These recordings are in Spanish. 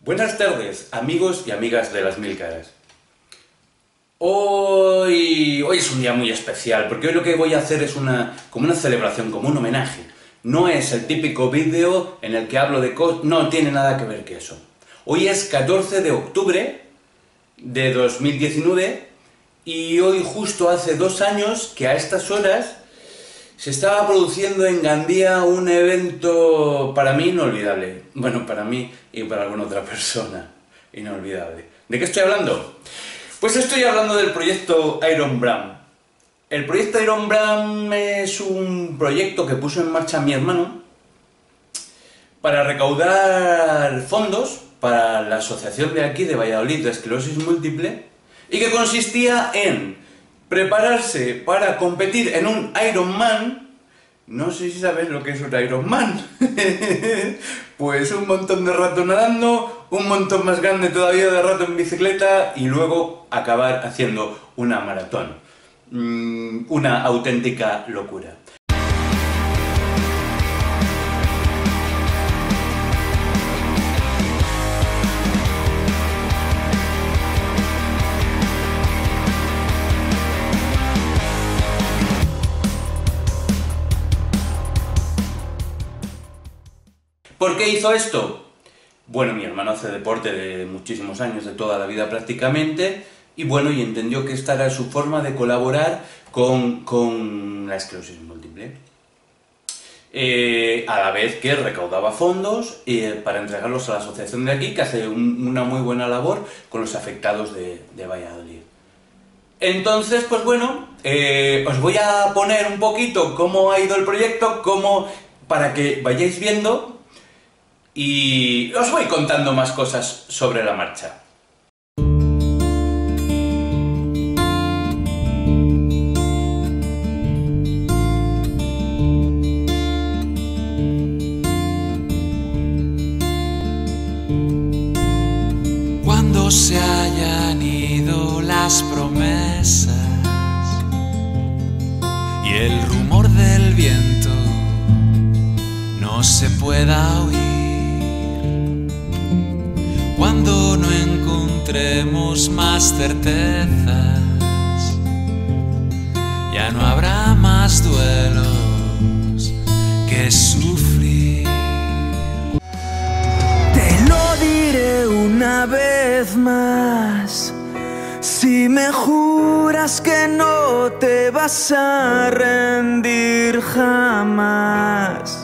Buenas tardes, amigos y amigas de las mil caras. Hoy es un día muy especial, porque hoy lo que voy a hacer es como una celebración, como un homenaje. No es el típico vídeo en el que hablo de cosas, no tiene nada que ver que eso. Hoy es 14 de octubre de 2019 y hoy justo hace 2 años que a estas horas se estaba produciendo en Gandía un evento para mí inolvidable. Bueno, para mí y para alguna otra persona inolvidable. ¿De qué estoy hablando? Pues estoy hablando del proyecto Iron Bram. El proyecto Iron Bram es un proyecto que puso en marcha mi hermano para recaudar fondos para la asociación de aquí de Valladolid de esclerosis múltiple y que consistía en prepararse para competir en un Ironman. No sé si sabes lo que es un Ironman. Pues un montón de rato nadando, un montón más grande todavía de rato en bicicleta y luego acabar haciendo una maratón. Una auténtica locura. ¿Por qué hizo esto? Bueno, mi hermano hace deporte de muchísimos años, de toda la vida prácticamente, y bueno, y entendió que esta era su forma de colaborar con la esclerosis múltiple. A la vez que recaudaba fondos para entregarlos a la asociación de aquí, que hace una muy buena labor con los afectados de Valladolid. Entonces, pues bueno, os voy a poner un poquito cómo ha ido el proyecto, para que vayáis viendo. Y os voy contando más cosas sobre la marcha. Cuando se hayan ido las promesas y el rumor del viento no se pueda oír, cuando no encontremos más certezas, ya no habrá más duelos que sufrir. Te lo diré una vez más, si me juras que no te vas a rendir jamás.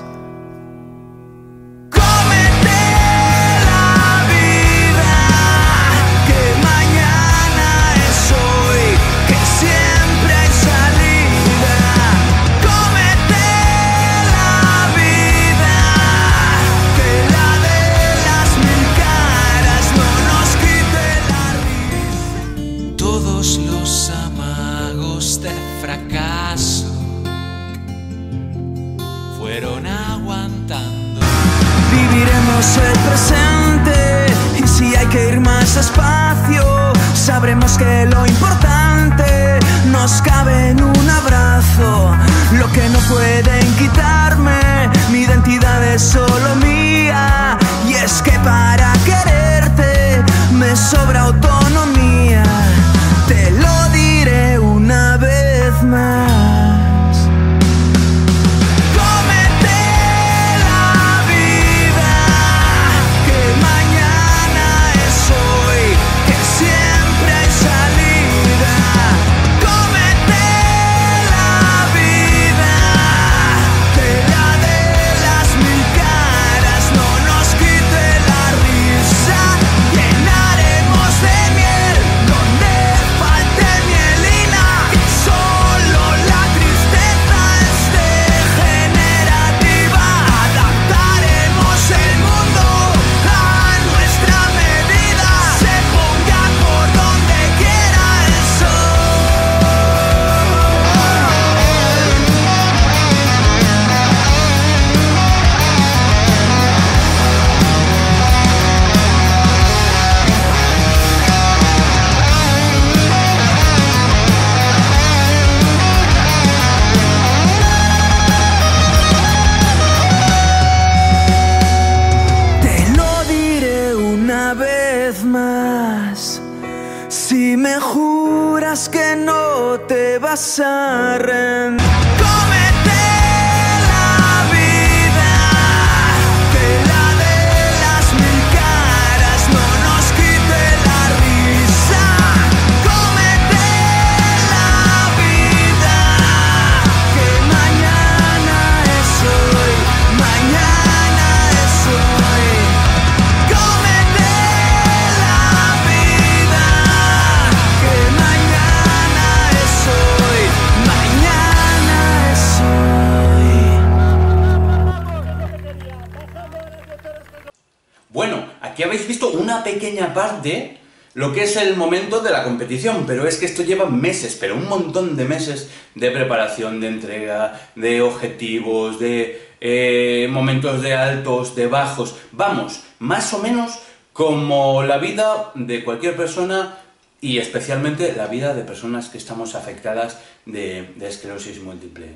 Fueron aguantando. Viviremos el presente y si hay que ir más despacio, sabremos que lo importante nos cabe en un abrazo. Lo que no pueden quitarme, mi identidad es solo mía. Y es que para quererte me sobra autonomía. Te lo diré una vez más. La me juras que no te vas a rendir. Cómete la vida, que la de las mil caras no nos quite la risa. Cómete la vida, que mañana es hoy, mañana es hoy. Cómete la vida, que mañana es hoy, mañana es hoy. Bueno, aquí habéis visto una pequeña parte, lo que es el momento de la competición, pero es que esto lleva meses, pero un montón de meses de preparación, de entrega, de objetivos, de momentos de altos, de bajos. Vamos, más o menos como la vida de cualquier persona y especialmente la vida de personas que estamos afectadas de esclerosis múltiple.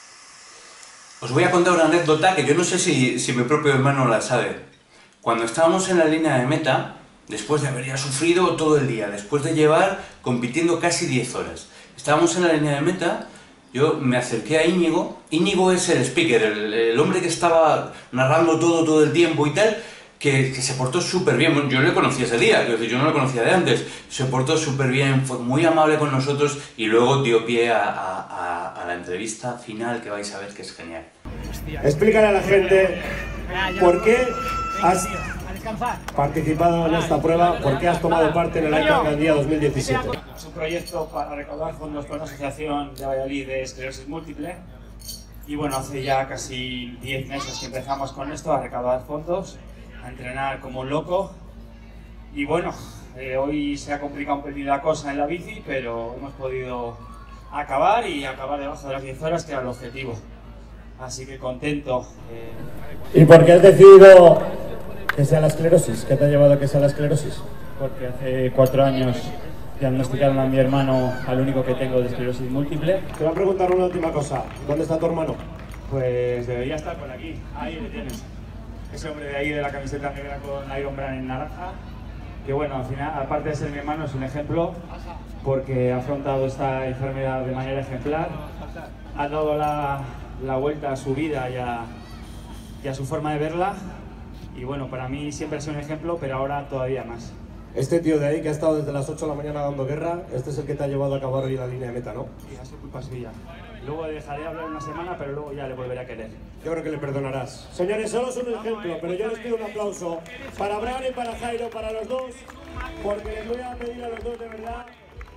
Os voy a contar una anécdota que yo no sé si mi propio hermano la sabe. Cuando estábamos en la línea de meta, después de haber ya sufrido todo el día, después de llevar compitiendo casi 10 horas, estábamos en la línea de meta, yo me acerqué a Íñigo. Íñigo es el speaker, el hombre que estaba narrando todo el tiempo y tal, que se portó súper bien. Bueno, yo le conocí ese día, yo no lo conocía de antes, se portó súper bien, fue muy amable con nosotros y luego dio pie a la entrevista final que vais a ver, que es genial. Explícale a la gente por qué has participado en esta prueba, por qué has tomado parte en el ICANN Gandía 2017. Es un proyecto para recaudar fondos con la Asociación de Valladolid de Esclerosis Múltiple. Y bueno, hace ya casi 10 meses que empezamos con esto, a recaudar fondos, a entrenar como un loco. Y bueno, hoy se ha complicado un pelín la cosa en la bici, pero hemos podido acabar y acabar debajo de las 10 horas, que era el objetivo. Así que contento. ¿Y por qué has decidido que sea la esclerosis? ¿Qué te ha llevado a que sea la esclerosis? Porque hace 4 años diagnosticaron a mi hermano al único que tengo de esclerosis múltiple. Te voy a preguntar una última cosa. ¿Dónde está tu hermano? Pues debería estar por aquí. Ahí le tienes. Ese hombre de ahí de la camiseta negra con Iron Brand en naranja. Que bueno, al final, aparte de ser mi hermano, es un ejemplo porque ha afrontado esta enfermedad de manera ejemplar. Ha dado la vuelta a su vida y a su forma de verla. Y bueno, para mí siempre ha sido un ejemplo, pero ahora todavía más. Este tío de ahí que ha estado desde las 8 de la mañana dando guerra, este es el que te ha llevado a acabar hoy la línea de meta, ¿no? Y ha sido culpa suya. Luego dejaré de hablar una semana, pero luego ya le volveré a querer. Yo creo que le perdonarás. Señores, solo es un ejemplo, pero yo les pido un aplauso para Bran y para Jairo, para los dos, porque les voy a pedir a los dos de verdad.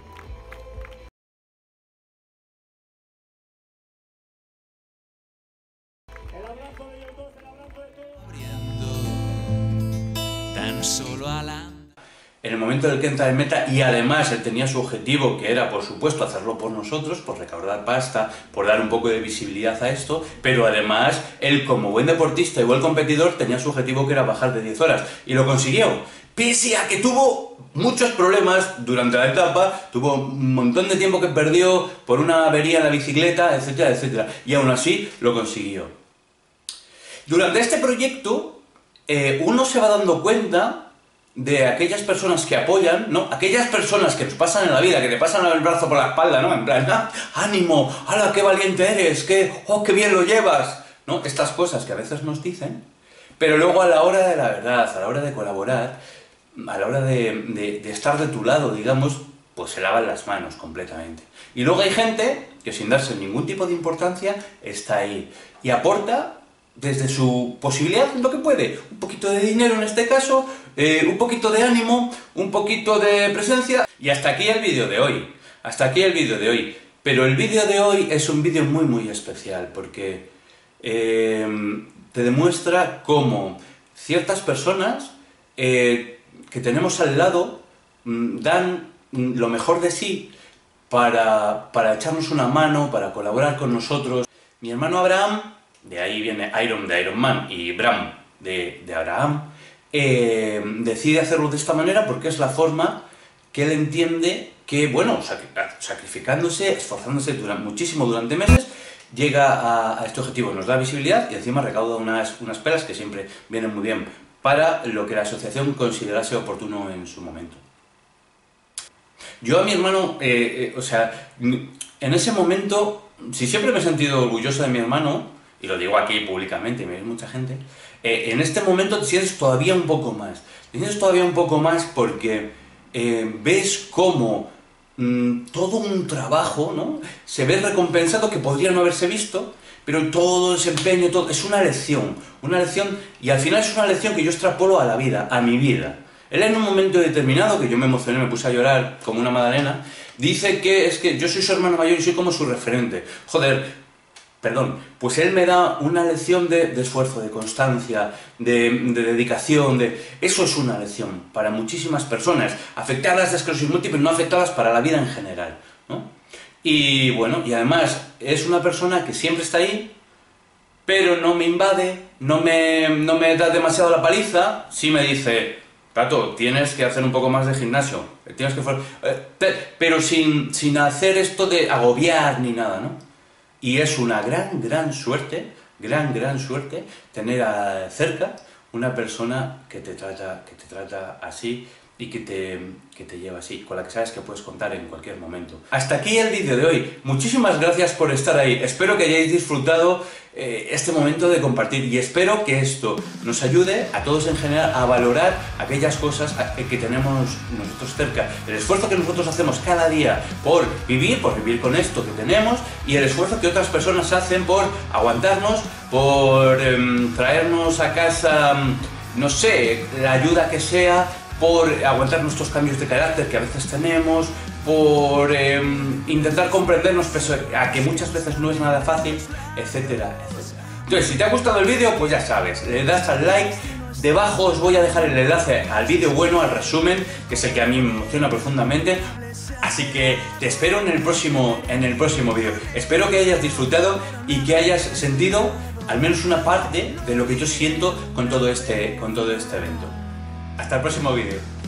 El abrazo de ellos dos, el abrazo de todos. Tan solo a la... En el momento del que entra en meta, y además él tenía su objetivo, que era, por supuesto, hacerlo por nosotros, por recaudar pasta, por dar un poco de visibilidad a esto, pero además, él como buen deportista y buen competidor, tenía su objetivo que era bajar de 10 horas, y lo consiguió. Pese a que tuvo muchos problemas durante la etapa, tuvo un montón de tiempo que perdió por una avería en la bicicleta, etcétera, etcétera, y aún así lo consiguió. Durante este proyecto, uno se va dando cuenta de aquellas personas que apoyan, ¿no? Aquellas personas que nos pasan en la vida, que te pasan el brazo por la espalda, ¿no? En plan, ¡ah, ánimo! ¡Hala, qué valiente eres! ¡Oh, qué bien lo llevas! ¿No? Estas cosas que a veces nos dicen, pero luego a la hora de la verdad, a la hora de colaborar, a la hora de estar de tu lado, digamos, pues se lavan las manos completamente. Y luego hay gente que sin darse ningún tipo de importancia está ahí y aporta desde su posibilidad lo que puede, un poquito de dinero en este caso, un poquito de ánimo, un poquito de presencia. Y hasta aquí el vídeo de hoy, hasta aquí el vídeo de hoy. Pero el vídeo de hoy es un vídeo muy especial porque te demuestra cómo ciertas personas que tenemos al lado dan lo mejor de sí para echarnos una mano, para colaborar con nosotros. Mi hermano Abraham, de ahí viene Iron de Iron Man y Bram de Abraham, decide hacerlo de esta manera porque es la forma que él entiende que, bueno, sacrificándose, esforzándose muchísimo durante meses, llega a este objetivo, nos da visibilidad y encima recauda unas pelas que siempre vienen muy bien para lo que la asociación considerase oportuno en su momento. Yo a mi hermano, o sea, en ese momento, si siempre me he sentido orgulloso de mi hermano, y lo digo aquí públicamente, y me ve mucha gente, en este momento te sientes todavía un poco más. Te sientes todavía un poco más porque ves cómo todo un trabajo, ¿no?, se ve recompensado que podría no haberse visto, pero todo ese empeño, todo, es una lección, y al final es una lección que yo extrapolo a la vida, a mi vida. Él en un momento determinado, que yo me emocioné, me puse a llorar como una magdalena, dice que es que yo soy su hermano mayor y soy como su referente. Joder, perdón, pues él me da una lección de esfuerzo, de constancia, de dedicación, eso es una lección para muchísimas personas, afectadas de esclerosis múltiple, no afectadas para la vida en general, ¿no? Y bueno, y además es una persona que siempre está ahí, pero no me invade, no me da demasiado la paliza, sí me dice: Pato, tienes que hacer un poco más de gimnasio, tienes que... pero sin hacer esto de agobiar ni nada, ¿no? Y es una gran suerte, gran suerte tener cerca una persona que te trata así y que te lleva así, con la que sabes que puedes contar en cualquier momento. Hasta aquí el vídeo de hoy. Muchísimas gracias por estar ahí. Espero que hayáis disfrutado este momento de compartir y espero que esto nos ayude a todos en general a valorar aquellas cosas que tenemos nosotros cerca. El esfuerzo que nosotros hacemos cada día por vivir con esto que tenemos, y el esfuerzo que otras personas hacen por aguantarnos, por traernos a casa, no sé, la ayuda que sea, por aguantar nuestros cambios de carácter que a veces tenemos, por intentar comprendernos pese a que muchas veces no es nada fácil, etcétera, etcétera. Entonces, si te ha gustado el vídeo, pues ya sabes, le das al like. Debajo os voy a dejar el enlace al vídeo bueno, al resumen, que es el que a mí me emociona profundamente. Así que te espero en el próximo vídeo. Espero que hayas disfrutado y que hayas sentido al menos una parte de lo que yo siento con todo este evento. Hasta el próximo vídeo.